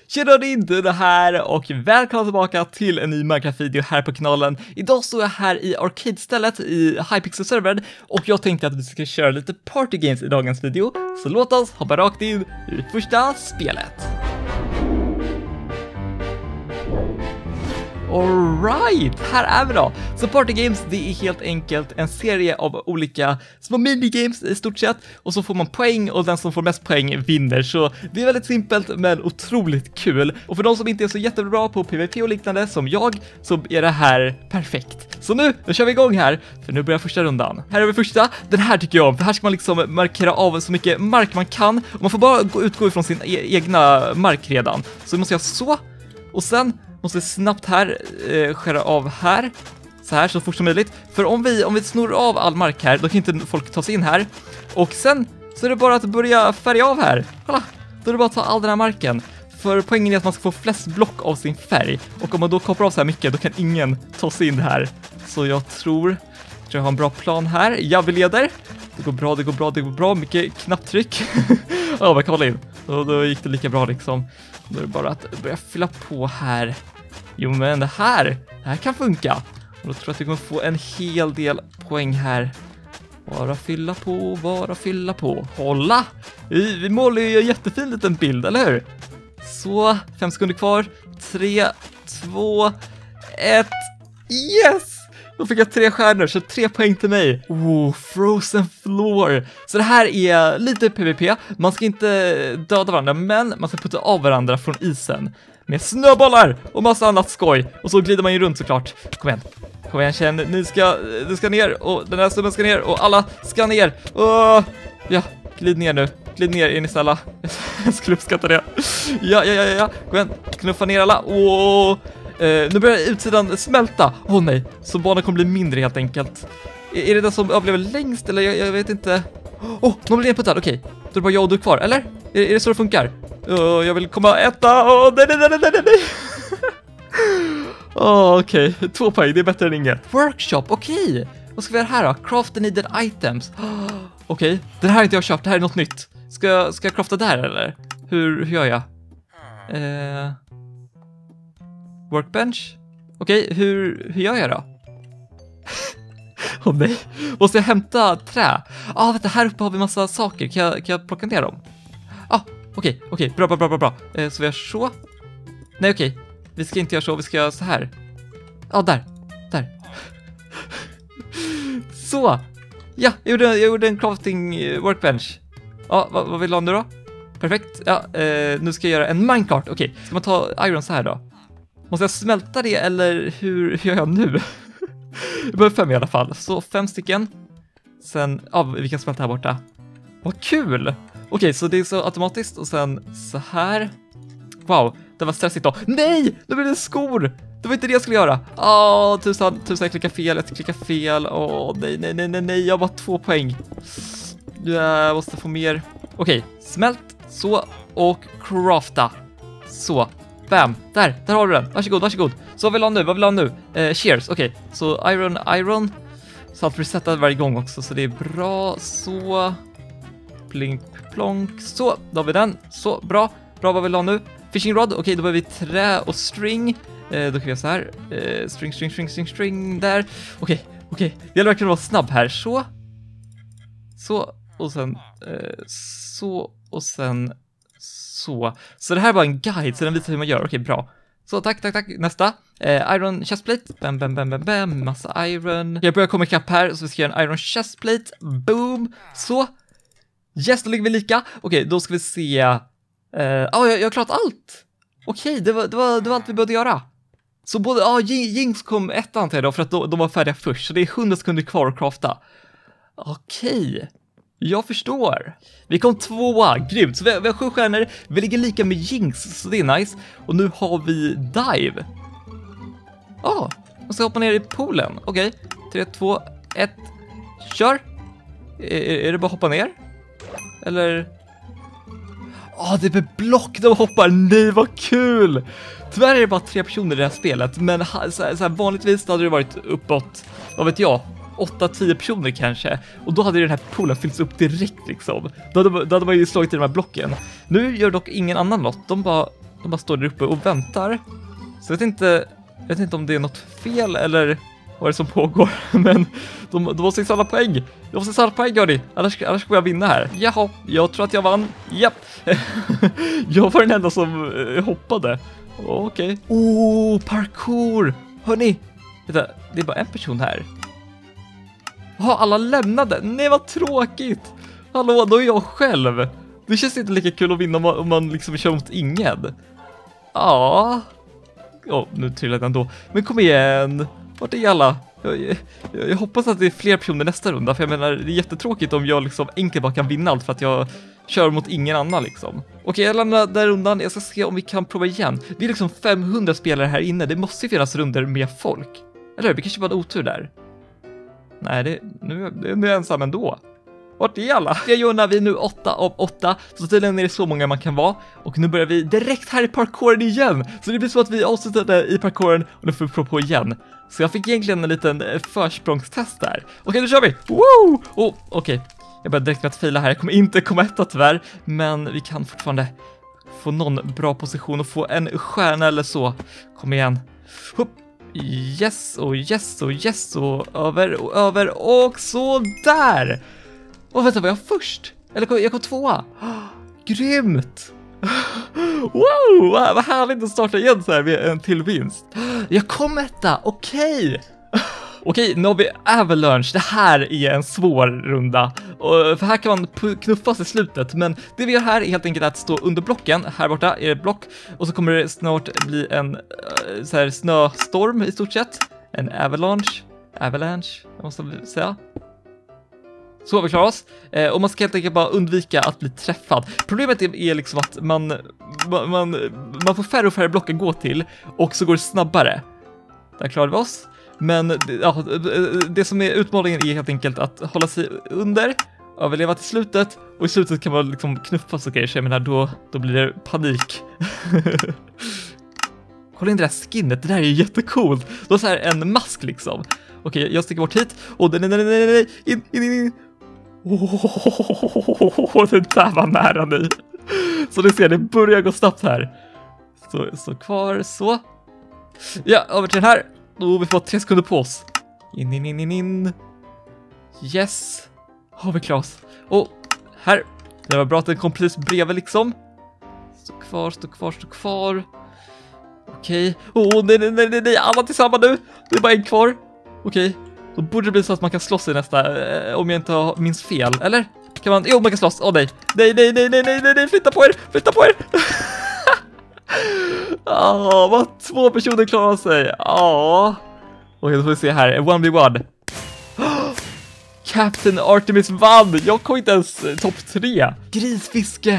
Tjena, det är Dune här och välkomna tillbaka till en ny Minecraft-video här på kanalen. Idag står jag här i arcade-stället i Hypixel-servern och jag tänkte att vi ska köra lite party games i dagens video. Så låt oss hoppa rakt in i första spelet. Alright, här är vi då. Så Party Games, det är helt enkelt en serie av olika små minigames i stort sett. Och så får man poäng och den som får mest poäng vinner. Så det är väldigt simpelt men otroligt kul. Och för de som inte är så jättebra på PvP och liknande som jag, så är det här perfekt. Så nu kör vi igång här, för nu börjar första rundan. Här är vi första, den här tycker jag om. För här ska man liksom markera av så mycket mark man kan. Och man får bara utgå ifrån sin egna mark redan. Så vi måste göra så, och sen måste snabbt här skära av här. Så här så fort som möjligt. För om vi snor av all mark här, då kan inte folk ta sig in här. Och sen så är det bara att börja färga av här. Kolla, då är det bara att ta all den här marken. För poängen är att man ska få flest block av sin färg. Och om man då kopplar av så här mycket, då kan ingen ta sig in här. Så jag tror jag har en bra plan här. Ja, vi leder. Det går bra. Mycket knapptryck. Ja, man kan hålla in. Då gick det lika bra liksom. Då är det bara att börja fylla på här. Jo, men det här kan funka. Och då tror jag att vi kommer få en hel del poäng här. Bara fylla på. Hålla! Vi målar ju en jättefin liten bild, eller hur? Så, 5 sekunder kvar. 3, 2, 1. Yes! Då fick jag 3 stjärnor, så 3 poäng till mig. Oh, frozen floor. Så det här är lite PvP. Man ska inte döda varandra, men man ska putta av varandra från isen. Med snöbollar och massa annat skoj. Och så glider man ju runt såklart. Kom igen, känn. Ni ska ner. Och den här snubben ska ner. Och alla ska ner. Ja, glid ner nu. Glid ner, är ni snälla. Jag skulle uppskatta det. Ja. Kom igen, knuffa ner alla. Nu börjar utsidan smälta. Nej, så banan kommer bli mindre helt enkelt. Är det den som överlever längst? Eller jag vet inte. Någon blir nedputtad, okej. Då är det bara jag och du kvar, eller? Är det så det funkar? Jag vill komma äta. Nej. Okej, 2 poäng, det är bättre än inget. Workshop, okej. Vad ska vi göra här då? Craft the needed items. Okej, den här har inte jag köpt, det här är något nytt. Ska jag crafta där eller? Hur gör jag? Workbench? Okej, hur gör jag då? Nej, måste jag hämta trä? Vänta, här uppe har vi massa saker. Kan jag plocka ner dem? Okej, bra. Så vi gör så. Nej, okej. Vi ska inte göra så, vi ska göra så här. Där. Så. Ja, jag gjorde en crafting workbench. Vad vill du ha nu då? Perfekt. Ja, nu ska jag göra en minecart. Okej, ska man ta iron så här då? Måste jag smälta det eller hur gör jag nu? Jag behöver 5 i alla fall. Så 5 stycken. Sen, vi kan smälta här borta. Vad kul! Okej, så det är så automatiskt och sen så här. Wow, det var stressigt då. Nej! Nu blir det skor! Det var inte det jag skulle göra. Tusan, jag klickar fel. Nej, jag har bara 2 poäng. Jag måste få mer. Okej, smält. Så, och crafta. Så, bam, där har du den. Varsågod. Så vad vill du ha nu? Cheers, okej. Så iron. Så att resetta varje gång också, så det är bra. Så, plink, plonk. Så, då har vi den. Så, bra, vad vill du ha nu? Fishing rod, okej, då behöver vi trä och string. Då kan vi göra så här. String där. Okej. Det gäller verkligen att vara snabb här. Så, och sen så, och sen så. Så det här var en guide, så den visar hur man gör. Okej, bra. Så, tack. Nästa. Iron chestplate. Bam. Massa iron. Jag börjar komma ikapp här, så vi ska göra en iron chestplate. Boom. Så. Yes, då ligger vi lika. Okej, då ska vi se. Jag har klarat allt. Okej, det var allt vi behövde göra. Så både, Jinx kom 1 antar jag då, för att de var färdiga först. Så det är 100 sekunder kvar att crafta. Okej. Jag förstår. Vi kom 2, grymt. Så vi har 7 stjärnor. Vi ligger lika med Jinx, så det är nice. Och nu har vi dive. Man ska hoppa ner i poolen. Okej, 3, 2, 1. Kör. Är det bara att hoppa ner? Eller? Det är med block de hoppar. Nej, vad kul. Tyvärr är det bara 3 personer i det här spelet. Men så här, vanligtvis hade det varit uppåt, vad vet jag, 8-10 personer kanske. Och då hade den här poolen fyllts upp direkt liksom. Då hade man ju slagit i de här blocken. Nu gör dock ingen annan lott. De bara De bara står där uppe och väntar. Så jag vet inte om det är något fel eller vad är det som pågår. Men de måste samla poäng. De måste samla poäng, Gary. Annars kommer jag vinna här. Jaha, jag tror att jag vann. Japp. Jag var den enda som hoppade. Okej. Parkour. Hörni. Vänta, det är bara en person här. Alla lämnade. Nej, vad tråkigt. Hallå, då är jag själv. Det känns inte lika kul att vinna om man liksom kör mot ingen. Ja. Nu trillade jag ändå. Men kom igen. Vart är alla? Jag hoppas att det är fler personer nästa runda. För jag menar, det är jättetråkigt om jag liksom enkelt bara kan vinna allt för att jag kör mot ingen annan liksom. Okej, jag lämnar där rundan. Jag ska se om vi kan prova igen. Vi är liksom 500 spelare här inne. Det måste ju finnas runder med folk. Eller vi kanske bara har otur där. Nej, nu är jag ensam ändå. Vart är alla? Jag gör när vi är nu 8 av 8. Så tydligen är det så många man kan vara. Och nu börjar vi direkt här i parkouren igen. Så det blir så att vi avslutade i parkouren och nu får vi prova på igen. Så jag fick egentligen en liten försprångstest där. Okej, nu kör vi! Woo! Okej. Jag börjar direkt med att fila här. Jag kommer inte komma etta tyvärr. Men vi kan fortfarande få någon bra position och få en stjärna eller så. Kom igen. Hupp. Yes och yes och yes och över och så där. Vänta, var jag först? Eller jag kom tvåa. Grymt! Wow, vad härligt att starta igen så här med en till vinst. Jag kom etta, okej, nu har vi Avalanche. Det här är en svår runda. För här kan man knuffas i slutet. Men det vi gör här är helt enkelt att stå under blocken. Här borta är det block. Och så kommer det snart bli en så här snöstorm i stort sett. En avalanche, jag måste säga. Så vi klarar oss. Och man ska helt enkelt bara undvika att bli träffad. Problemet är liksom att man får färre och färre block att gå till. Och så går det snabbare. Där klarar vi oss. Men ja, det som är utmaningen är helt enkelt att hålla sig under, överleva till slutet. Och i slutet kan man liksom knuffas och grejer. Så jag menar, då blir det panik. Kolla in det där skinnet, det där är ju jättecoolt. Det är så här en mask liksom. Okej, jag sticker bort hit. Nej, in. Det där var nära nu. Så ni ser, det börjar gå snabbt här. Så kvar, så. Ja, över till den här. Då vi får 3 sekunder på oss. In. Yes. Har vi klarat oss. Och här. Det var bra att den kom precis bredvid liksom. Stå kvar. Okej. Nej. Alla tillsammans nu. Det är bara en kvar. Okej. Då borde det bli så att man kan slåss i nästa, om jag inte minns fel. Eller? Kan man? Jo, man kan slåss. Nej. Flytta på er. Vad 2 personer klarar sig. Okej, då får vi se här. 1v1. Captain Artemis vann. Jag kom inte ens topp 3. Grisfiske.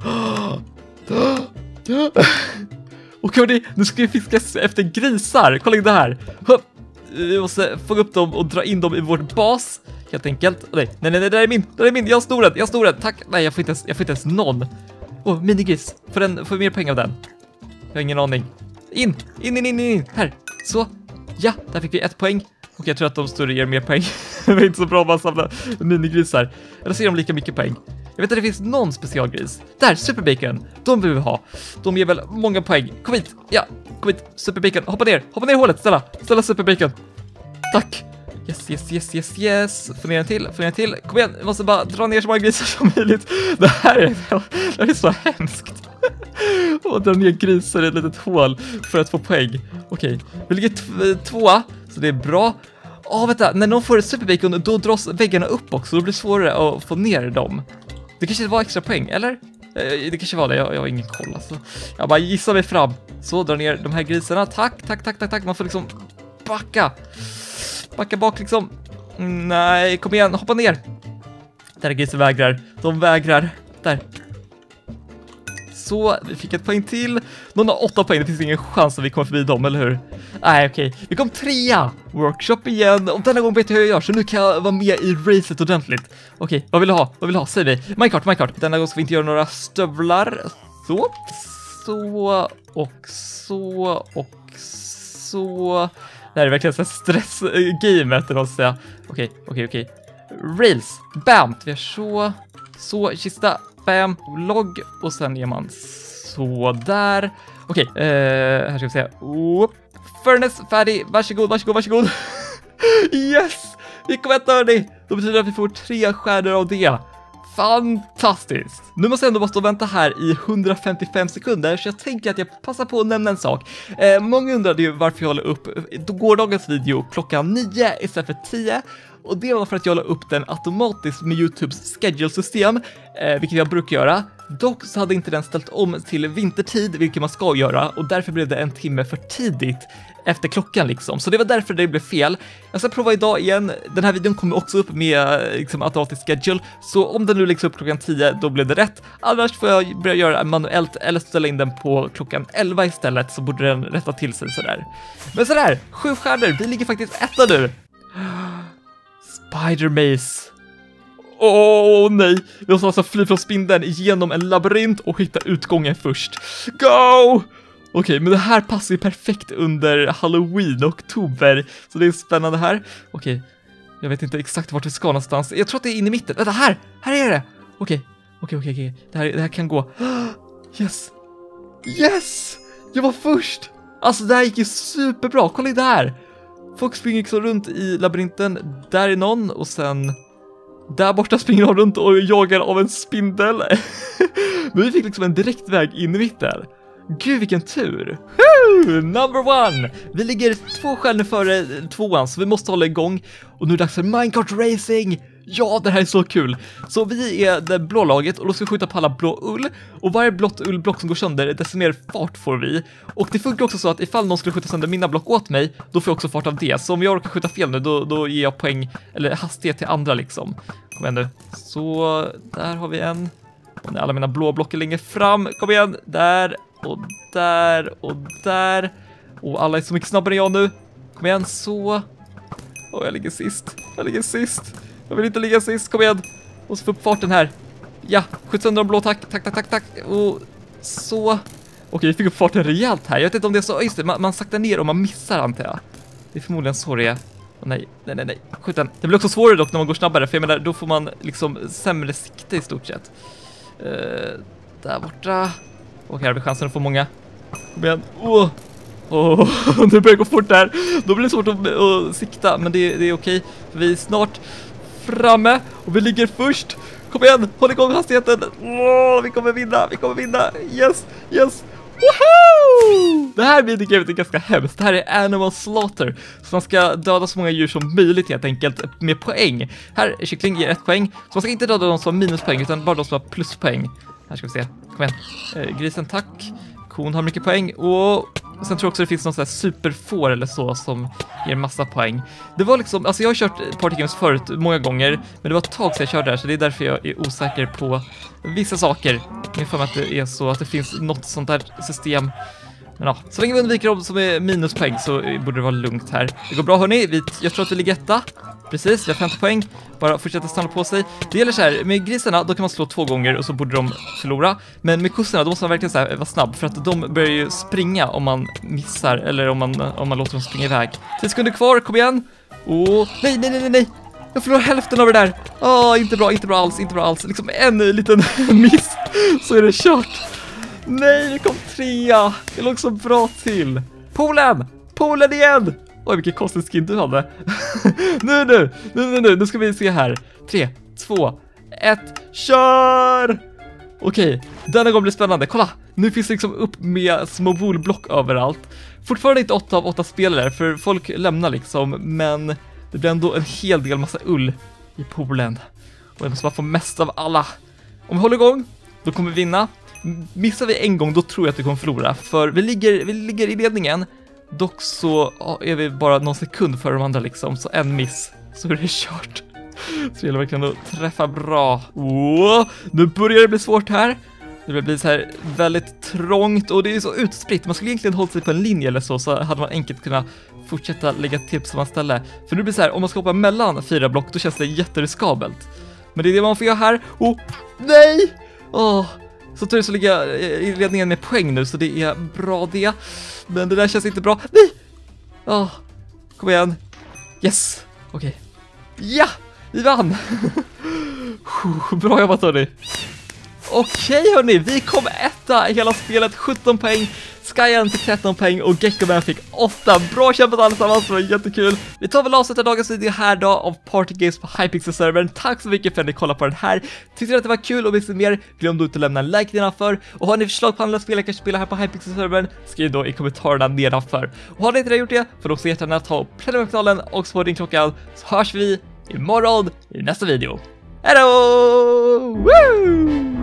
Okej, nu ska vi fiska efter grisar. Kolla in det här. Vi måste få upp dem och dra in dem i vårt bas. Helt enkelt. Nej, det där är min. Jag har stor den. Tack. Nej, jag får inte ens någon. Minigris. Får mer pengar av den. Jag har ingen aning. In. Här. Så. Ja, där fick vi 1 poäng. Och jag tror att de större ger mer poäng. Det är inte så bra om man samlar minigrisar. Eller ser de lika mycket poäng. Jag vet att det finns någon specialgris. Där, Superbacon. De vill vi ha. De ger väl många poäng. Kom hit. Ja, kom hit. Superbacon. Hoppa ner i hålet. Ställa Superbacon. Tack. Yes. Få ner en till. Kom igen. Jag måste bara dra ner så många grisar som möjligt. Det här är så hemskt. Och dra ner grisar i ett litet hål för att få poäng. Okej. Vi ligger 2, så det är bra. Vänta. När någon får Superbacon, då dras väggarna upp också. Då blir det svårare att få ner dem. Det kanske var extra poäng, eller? Det kanske var det, jag har ingen koll alltså. Jag bara gissar mig fram. Så, drar ner de här grisarna. Tack. Man får liksom backa bak liksom. Nej, kom igen, hoppa ner. Där är grisen vägrar. De vägrar. Där. Så, vi fick 1 poäng till. Någon har 8 poäng, det finns ingen chans att vi kommer förbi dem, eller hur? Nej, okej. Vi kom 3. Workshop igen. Och denna gång vet jag hur jag gör, så nu kan jag vara med i racet ordentligt. Okej, vad vill du ha? Säg mig. Minecart. Denna gång ska vi inte göra några stövlar. Så. Det här är verkligen så stress-gamet, måste säga. Okej. Rails. Bam. Vi gör så. Kista. Bam. Logg. Och sen ger man Så där. Okej, här ska vi se. Furnace färdig. Varsågod, varsågod, varsågod. Yes! Vi kommer att hörni. Då betyder det att vi får 3 stjärnor av det. Fantastiskt! Nu måste jag ändå bara stå och vänta här i 155 sekunder, så jag tänker att jag passar på att nämna en sak. Många undrade ju varför jag håller upp gårdagens video klockan 9 istället för 10. Och det var för att jag la upp den automatiskt med YouTubes schedule-system, vilket jag brukar göra. Dock så hade inte den ställt om till vintertid, vilket man ska göra, och därför blev det 1 timme för tidigt efter klockan liksom. Så det var därför det blev fel. Jag ska prova idag igen. Den här videon kommer också upp med liksom automatisk schedule, så om den nu läggs upp klockan 10, då blev det rätt. Annars får jag börja göra manuellt eller ställa in den på klockan 11 istället, så borde den rätta till sig sådär. Men sådär, 7 stjärnor, vi ligger faktiskt etta nu. Spider Maze. Åh nej, vi måste alltså fly från spindeln genom en labyrint och hitta utgången först. Go! Okej, men det här passar ju perfekt under Halloween och oktober, så det är spännande här. Okej, jag vet inte exakt vart vi ska någonstans. Jag tror att det är inne i mitten. Vänta, här är det! Okej. Det här kan gå. Yes! Yes! Jag var först! Alltså det här gick ju superbra, kolla det här! Folk springer liksom runt i labyrinten. Där är någon och sen där borta springer de runt och jagar av en spindel. Men vi fick liksom en direktväg in i mitten. Gud vilken tur. Number 1. Vi ligger 2 stjärnor före 2:an, så vi måste hålla igång. Och nu är det dags för Minecart Racing. Ja, det här är så kul. Så vi är det blå laget och då ska vi skjuta på alla blå ull. Och varje blått ullblock som går sönder, desto mer fart får vi. Och det funkar också så att ifall någon skulle skjuta sönder mina block åt mig, då får jag också fart av det. Så om jag orkar skjuta fel nu, då ger jag poäng eller hastighet till andra liksom. Kom igen nu. Så där har vi en. Och när alla mina blå block är längre fram. Kom igen. Där och där och där. Och alla är så mycket snabbare än jag nu. Kom igen, så. Och jag ligger sist. Jag vill inte ligga sist, kom igen. Och så få upp farten här. Ja, skjuts under de blå, tack. Och så. Okej, vi fick upp farten rejält här. Jag vet inte om det är så, just det, man saktar ner och man missar antar jag. Det är förmodligen så det är. Nej. Skjut den. Det blir också svårare dock när man går snabbare, för jag menar, då får man liksom sämre sikte i stort sett. Där borta. Och här har vi chansen att få många. Kom igen. Nu börjar det gå fort där. Då blir det svårt att sikta, men det är okej. För vi är snart framme och vi ligger först. Kom igen, håll igång hastigheten. Vi kommer vinna. Yes. Woohoo! Det här videogrevet är ganska hemskt. Det här är Animal Slaughter. Så man ska döda så många djur som möjligt helt enkelt med poäng. Här är kyckling ger 1 poäng. Så man ska inte döda de som har minuspoäng utan bara de som har pluspoäng. Här ska vi se. Kom igen. Grisen tack. Kon har mycket poäng. Och sen tror jag också det finns någon sån här superfår eller så som ger massa poäng. Det var liksom, alltså jag har kört Party Games förut många gånger, men det var ett tag sedan jag körde där, så det är därför jag är osäker på vissa saker. Jag får mig att det är så att det finns något sånt där system. Men ja, så länge vi undviker dem som är minuspoäng så borde det vara lugnt här. Det går bra hörni, jag tror att vi ligger etta. Precis, vi har 50 poäng. Bara fortsätta stanna på sig. Det gäller så här, med grisarna då kan man slå 2 gånger och så borde de förlora. Men med kossorna då måste man verkligen så här vara snabb, för att de börjar ju springa om man missar eller om man låter dem springa iväg. 10 sekunder kvar, kom igen. Nej. Jag förlorar hälften av det där. Inte bra alls. Liksom en liten miss så är det kört. Nej, det kom 3. Det låg så bra till. Poolen igen. Oj, vilken konstig skin du hade. Nu ska vi se här. 3, 2, 1, kör! Okej, denna gång blir spännande. Kolla, nu finns det liksom upp med små woolblock överallt. Fortfarande inte 8 av 8 spelare, för folk lämnar liksom. Men det blir ändå en hel del massa ull i poolen. Och jag måste bara få mest av alla. Om vi håller igång, då kommer vi vinna. Missar vi en gång, då tror jag att vi kommer förlora. För vi ligger i ledningen. Dock så är vi bara någon sekund för de andra liksom. Så en miss, så är det kört. Så det gäller verkligen att träffa bra. Nu börjar det bli svårt här. Det blir så här väldigt trångt och det är så utspritt. Man skulle egentligen hålla sig på en linje eller så hade man enkelt kunnat fortsätta lägga till på samma ställe. För nu blir det så här, om man ska hoppa mellan 4 block, då känns det jätteriskabelt. Men det är det man får göra här. Nej! Så tur så ligger jag i ledningen med poäng nu, så det är bra det. Men det där känns inte bra. Nej! Kom igen. Yes! Okej. Ja! Vi vann! Bra jobbat hörni. Okej hörni, vi kom etta i hela spelet, 17 poäng. Skyan fick 13 poäng och Geckoman fick 8. Bra kämpat allesammans, det var jättekul. Vi tar väl avsluta dagens video här då av Party Games på Hypixel-servern. Tack så mycket för att ni kollade på den här. Tyckte ni att det var kul och vill se mer, glöm då inte att lämna en like nedanför. Och har ni förslag på andra spel jag kan spela här på Hypixel-servern, skriv då i kommentarerna nedanför. Och har ni inte gjort det, för då så jättegärna ta och prenumerera på kanalen och så ringklockan, så hörs vi imorgon i nästa video. Hejdå! Woo!